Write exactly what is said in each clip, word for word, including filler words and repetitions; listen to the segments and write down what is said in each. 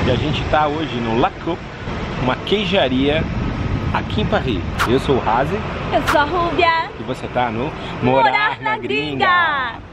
E a gente está hoje no La Coupe, uma queijaria aqui em Paris. Eu sou o Razi. Eu sou a Rúbia. E você tá no Morar, Morar na Gringa. Gringa.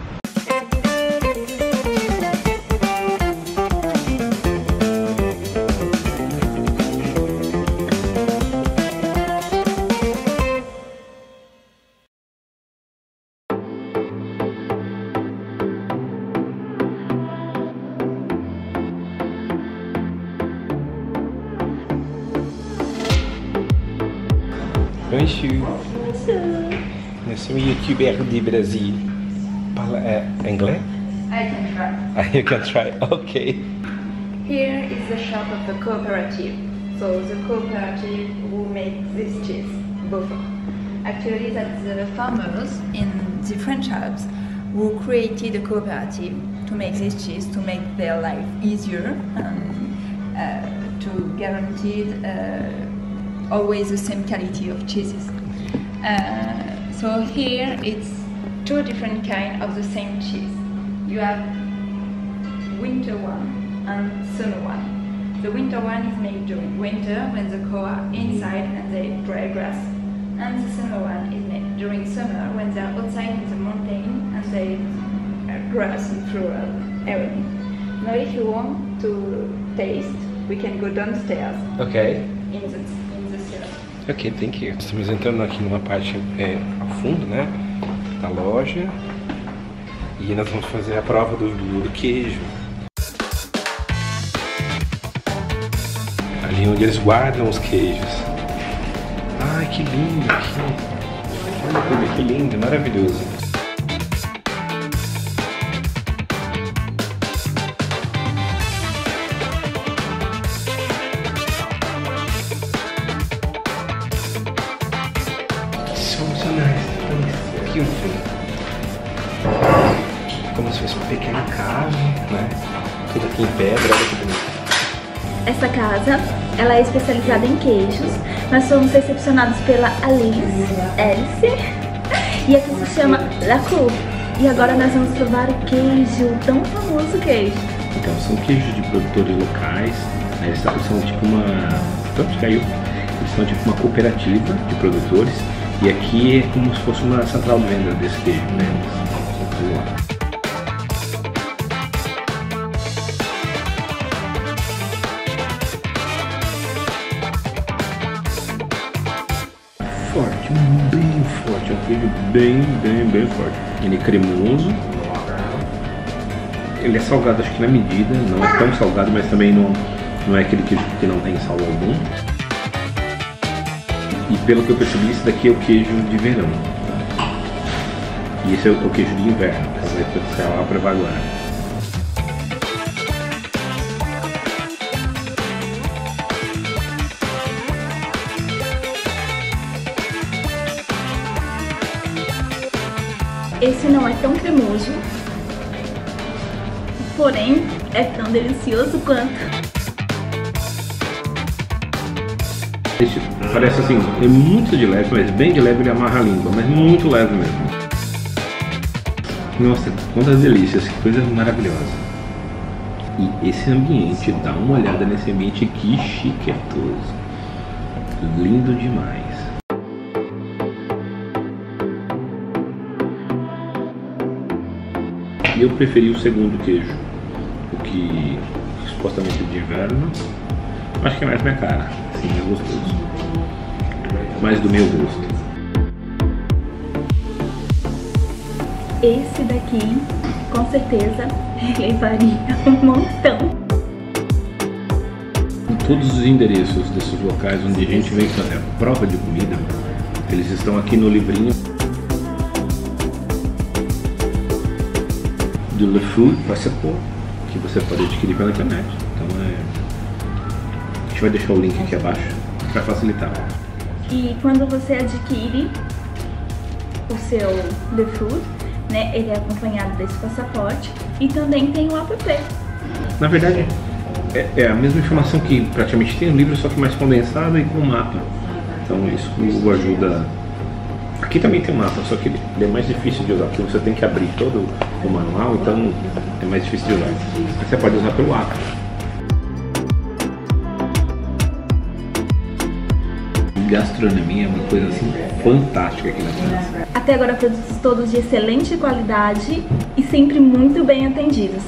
Bonjour. Eu sou um youtuber de Brasil. Fala é, inglês? I can try. You can try, okay. Here is the shop of the cooperative. So the cooperative who make this cheese, both. Actually, that's the farmers in the French Alps who created a cooperative to make this cheese, to make their life easier and uh, to guarantee uh, always the same quality of cheeses. Uh, so here it's two different kinds of the same cheese. You have winter one and summer one. The winter one is made during winter when the cows are inside and they dry grass. And the summer one is made during summer when they are outside in the mountain and they uh, grass and flower, everything. Now if you want to taste, we can go downstairs. Okay. In the Ok, thank you. Estamos entrando aqui numa parte é, ao fundo, né, da loja, e nós vamos fazer a prova do, do queijo. Ali onde eles guardam os queijos. Ai, que lindo aqui. Olha que lindo, maravilhoso. Como se fosse uma pequena casa, né? Tudo aqui em pedra, olha que bonito. Essa casa, ela é especializada em queijos. Nós somos recepcionados pela Alice, Alice, e aqui se chama La Coupe. E agora nós vamos provar o queijo, tão famoso queijo. Então, são queijos de produtores locais, né? Eles são tipo uma... Pronto, caiu. Eles são tipo uma cooperativa de produtores. E aqui é como se fosse uma central de venda desse queijo, né? Forte, bem forte, é um queijo bem, bem, bem forte. Ele é cremoso, ele é salgado acho que na medida, não é tão salgado, mas também não, não é aquele queijo que não tem sal algum. E pelo que eu percebi, esse daqui é o queijo de verão, tá? E esse é o queijo de inverno, que vai ser lá para agora. Esse não é tão cremoso, porém é tão delicioso quanto. Esse parece assim, é muito de leve, mas bem de leve ele amarra a língua, mas muito leve mesmo. Nossa, quantas delícias, que coisa maravilhosa. E esse ambiente, dá uma olhada nesse ambiente, que chiquetoso. Lindo demais. E eu preferi o segundo queijo, o que supostamente é de inverno. Acho que é mais minha cara, sim, é gostoso. Mais do meu gosto. Esse daqui, com certeza, levaria um montão. Em todos os endereços desses locais onde a gente vem fazer a prova de comida, eles estão aqui no livrinho do Le Food Passport, que você pode adquirir pela internet. Então é... a gente vai deixar o link aqui abaixo para facilitar. E quando você adquire o seu The Food, né, ele é acompanhado desse passaporte e também tem o app. Na verdade, é, é a mesma informação que praticamente tem no livro, só que mais condensada e com mapa. Então isso ajuda. Aqui também tem um mapa, só que ele é mais difícil de usar, porque você tem que abrir todo o manual, então é mais difícil de usar. Mas você pode usar pelo app. gastronomia é uma coisa assim fantástica aqui na França. Até agora produtos todos de excelente qualidade e sempre muito bem atendidos.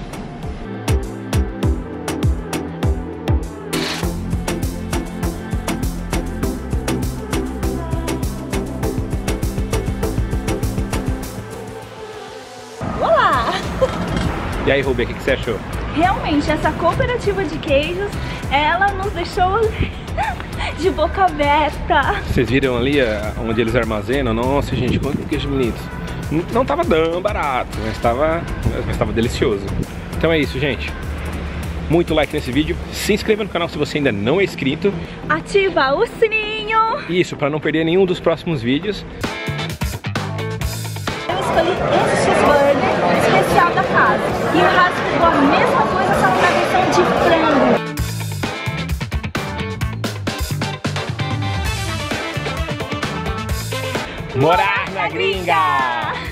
Olá! E aí, Rubi, o que, que você achou? Realmente, essa cooperativa de queijos, ela nos deixou de boca aberta. Vocês viram ali onde eles armazenam? Nossa, gente, quanto queijo bonito. Não tava tão barato, mas tava, mas tava delicioso. Então é isso, gente. Muito like nesse vídeo. Se inscreva no canal se você ainda não é inscrito. Ativa o sininho. Isso, para não perder nenhum dos próximos vídeos. Eu escolhi esse cheeseburger especial da casa. E o Raso pegou a mesma coisa, só na versão de frango. Morar na gringa!